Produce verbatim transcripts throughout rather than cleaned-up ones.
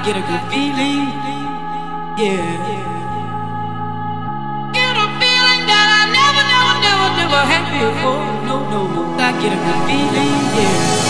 get a good feeling, yeah. Get a feeling that I never, never, never, never had before. No, no, no, I get a good feeling, yeah.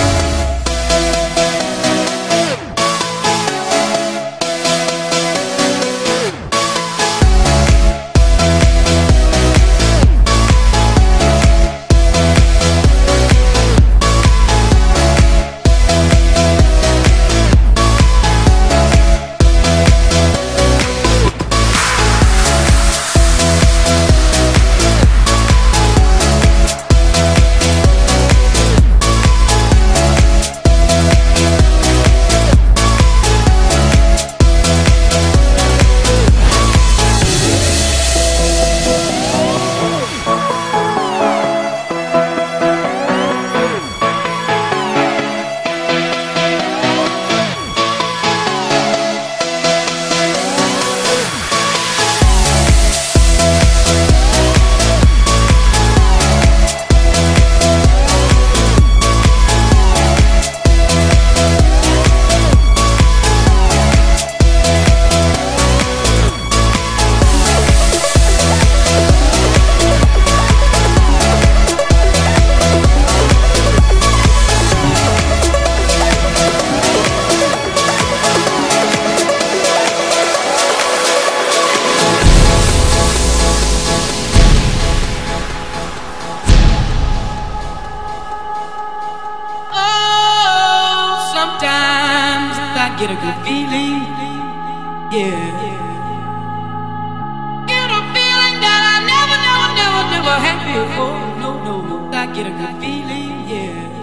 Get a good feeling, yeah. Get a feeling that I never, never, never, never had before. No, no, no, I get a good feeling, yeah.